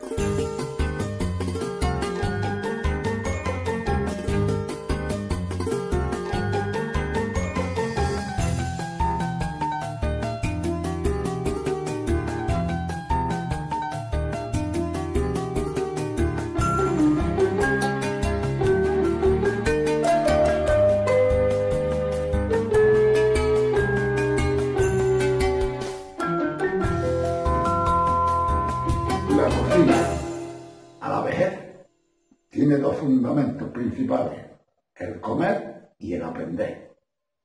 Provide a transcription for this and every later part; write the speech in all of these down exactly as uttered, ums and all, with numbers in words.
La cocina a la vejez tiene dos fundamentos principales: el comer y el aprender.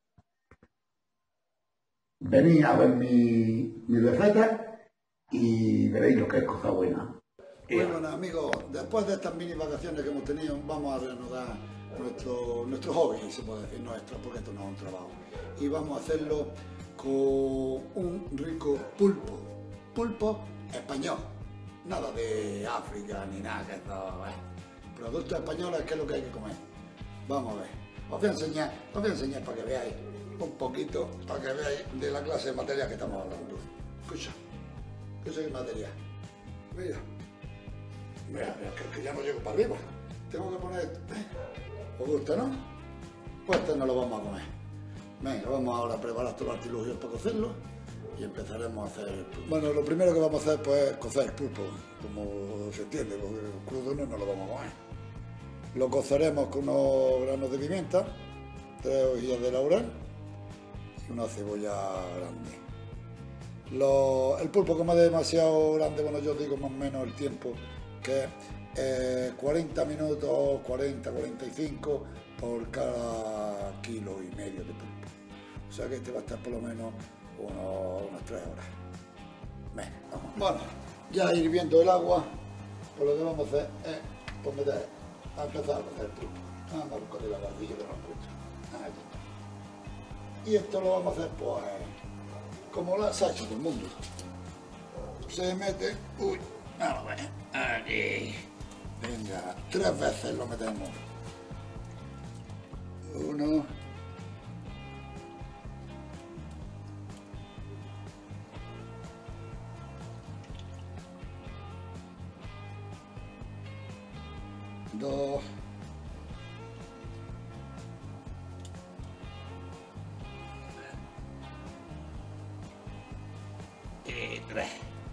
Venid a ver mi, mi receta y veréis lo que es cosa buena. Bueno, amigos, después de estas mini vacaciones que hemos tenido, vamos a reanudar nuestro, nuestro hobby, se puede decir nuestro, porque esto no es un trabajo. Y vamos a hacerlo con un rico pulpo, pulpo español. Nada de África ni nada, que esto, eh. Productos españoles, que es lo que hay que comer. Vamos a ver. Os voy a enseñar, os voy a enseñar para que veáis un poquito, para que veáis de la clase de material que estamos hablando. Escucha, escucha qué material. Mira, mira, mira que, que ya no llego para arriba. Tengo que poner esto. ¿Eh? ¿Os gusta, no? Pues esto no lo vamos a comer. Venga, vamos ahora a preparar todos los artilugios para cocerlo. Y empezaremos a hacer el pulpo. Bueno, lo primero que vamos a hacer pues, es cocer el pulpo, como se entiende, porque el crudo no, no lo vamos a comer. Lo coceremos con unos granos de pimienta, tres hojillas de laurel y una cebolla grande. Lo, el pulpo, como es demasiado grande, bueno, yo digo más o menos el tiempo, que es eh, cuarenta minutos, cuarenta, cuarenta y cinco por cada kilo y medio de pulpo. O sea que este va a estar por lo menos Unos, unas tres horas. Venga, vamos. Bueno, ya hirviendo el agua, pues lo que vamos a hacer es pues meter, a empezar a hacer el pulpo. Vamos a buscar la barbilla que nos han puesto. Ahí está. Y esto lo vamos a hacer pues como la se ha hecho todo el mundo. Se mete, uy, vamos a ver, aquí. Venga, tres veces lo metemos. Uno. Dos. Y tres.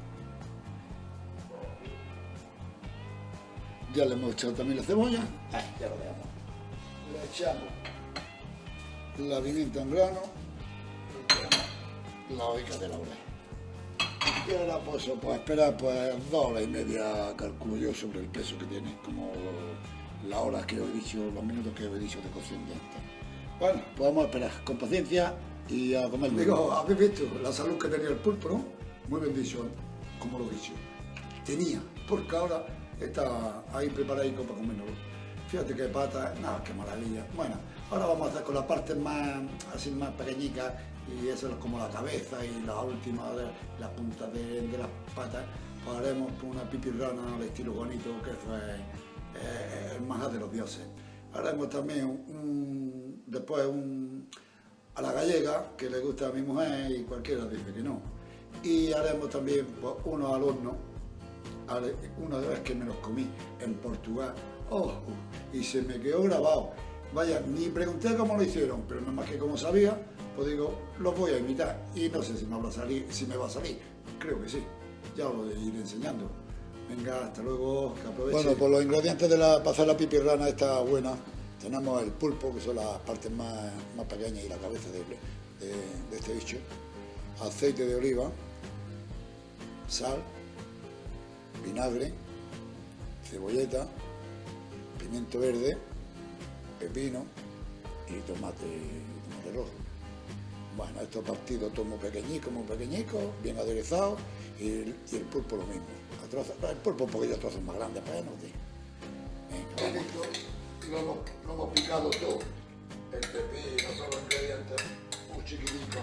Ya le hemos echado también la cebolla. Ahí, ya lo veamos. Le echamos la pimienta en grano. Y la hojica de laurel. Y ahora pues, pues esperar pues dos horas y media, calculo yo, sobre el peso que tiene, como las horas que os he dicho, los minutos que os he dicho de cocción de antes. Bueno, pues vamos a esperar con paciencia y a comer. Digo, habéis visto la salud que tenía el pulpo, ¿no? Muy bien dicho, como lo he dicho. Tenía, porque ahora está ahí preparadito para comerlo. Fíjate qué pata, nada, qué maravilla. Bueno, ahora vamos a hacer con las partes más, así más pequeñicas, y eso es como la cabeza y la última de las puntas de, de las patas, pues haremos una pipirrana al estilo bonito, que eso es eh, el manjar de los dioses. Haremos también un, después un a la gallega, que le gusta a mi mujer y cualquiera dice que no. Y haremos también pues, uno al horno, una vez que me los comí en Portugal, oh, y se me quedó grabado. Vaya, ni pregunté cómo lo hicieron, pero nada más que como sabía, pues digo, los voy a imitar. Y no sé si me, habrá salir, si me va a salir, creo que sí, ya os lo iré enseñando. Venga, hasta luego, que aproveche. Bueno, pues los ingredientes de la, para hacer la pipirrana esta buena, tenemos el pulpo, que son las partes más, más pequeñas, y la cabeza de, de, de este bicho, aceite de oliva, sal, vinagre, cebolleta, pimiento verde, pepino y tomate, tomate rojo. Bueno, estos partidos todos muy pequeñicos, muy pequeñicos, bien aderezados, y, y el pulpo lo mismo. A trozos, el pulpo un poquillo trozos más grandes para no te... Venga, lo, hemos, lo hemos picado todo, el pepino, todos los ingredientes, muy chiquititos.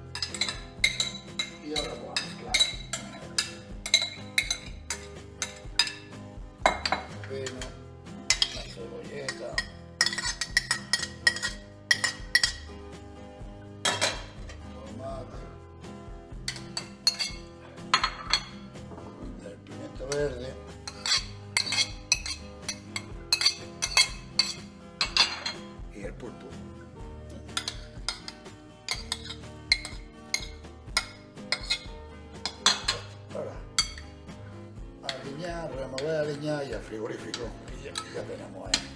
Y ahora vamos a mezclar. Pepino, la cebolleta. Verde, aliñar, remover, aliñar y al frigorífico. Y ya, ya tenemos, ¿eh?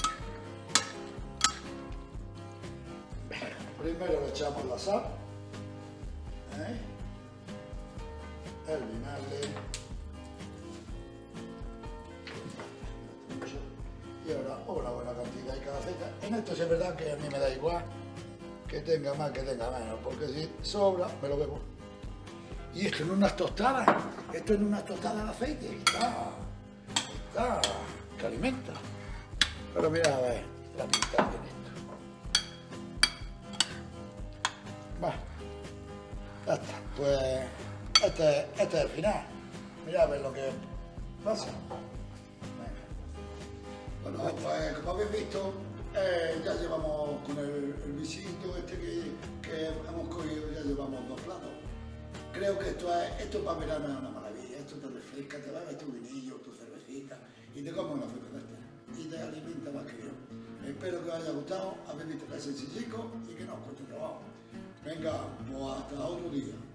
Primero le echamos la sal, ¿eh? El vinagre. Y ahora una buena cantidad de cada aceite. En esto sí es verdad que a mí me da igual que tenga más, que tenga menos, porque si sobra, me lo bebo. Y esto en unas tostadas, esto en unas tostadas de aceite, está, está, que alimenta. Pero mira, a ver, la pinta que tiene esto. Va, ya está, pues este, este es el final. Mira a ver lo que pasa. Bueno, pues como habéis visto, eh, ya llevamos con el, el visito este que, que hemos cogido, ya llevamos dos platos. Creo que esto es, esto para verano es una maravilla, esto te refresca, te bebes tu vinillo, tu cervecita y te comes una fruta verde y te alimenta más que yo. Espero que os haya gustado, habéis visto que es sencillico y que no os cueste trabajo. Venga, pues hasta otro día.